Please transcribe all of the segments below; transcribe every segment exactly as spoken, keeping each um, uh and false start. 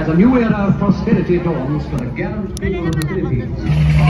as a new era of prosperity dawns for the gallant people of the Philippines.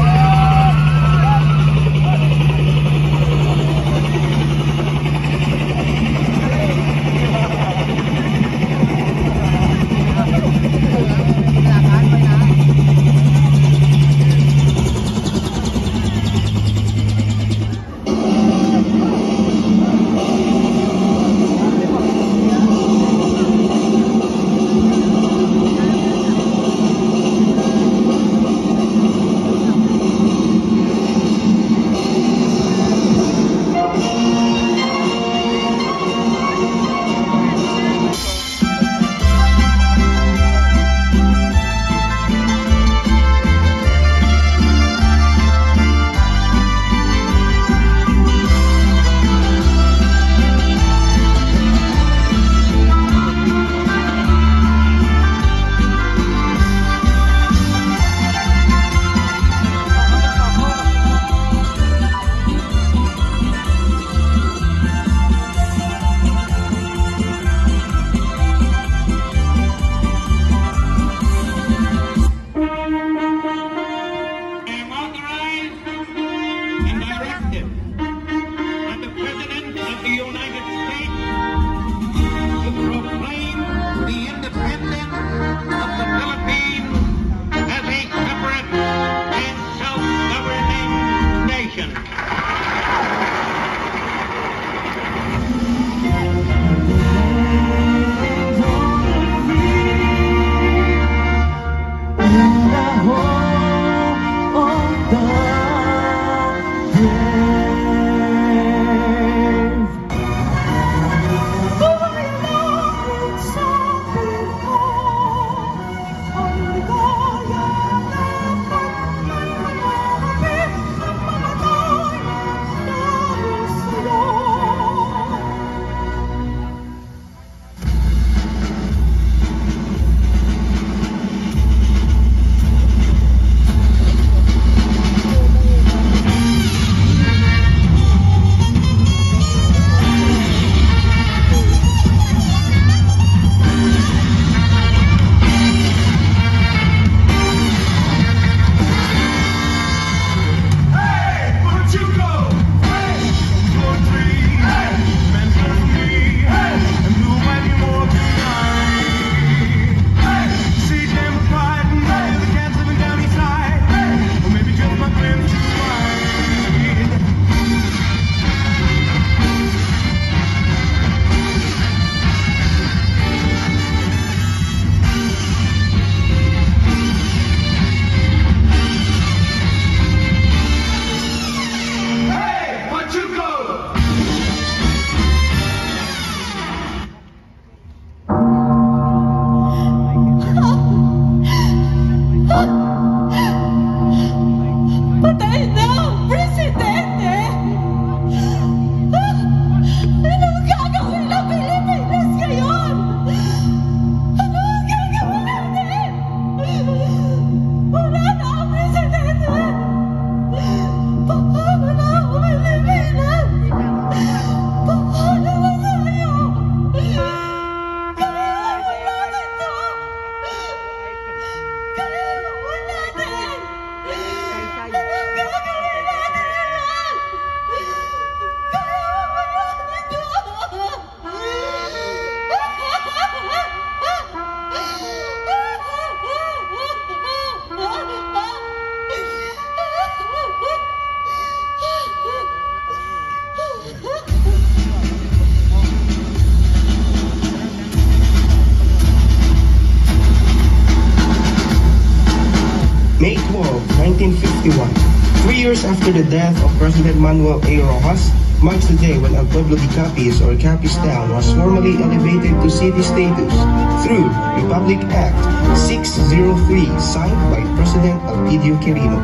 May twelfth, nineteen fifty-one, three years after the death of President Manuel A. Rojas, marks the day when El Pueblo de Capiz, or Capiz-Town, was formally elevated to city status through Republic Act six oh three, signed by President Elpidio Quirino.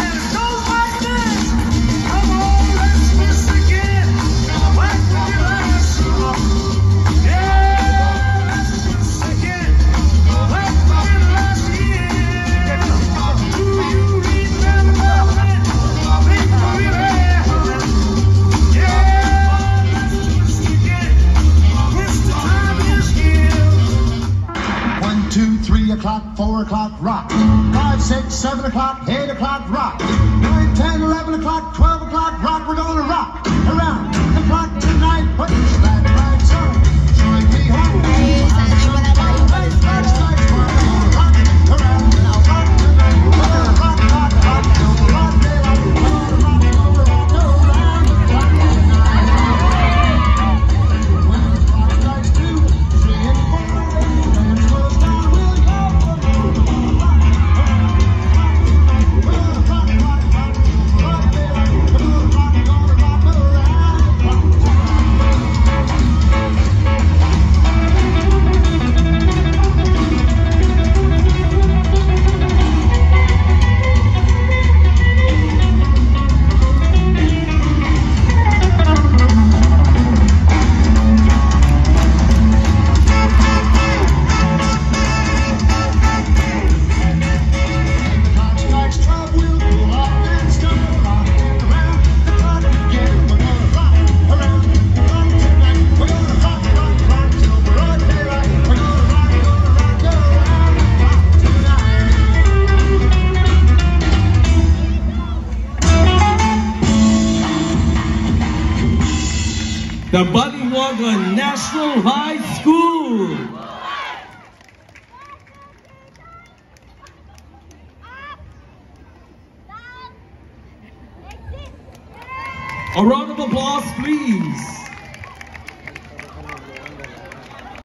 Come on, let's miss again. Like we like rock. Five, six, seven o'clock, eight o'clock, rock. Nine, ten, eleven o'clock, twelve o'clock, rock. We're gonna rock around the clock tonight. Put that lights on, join me home. The Baliwagan National High School. A round of applause, please.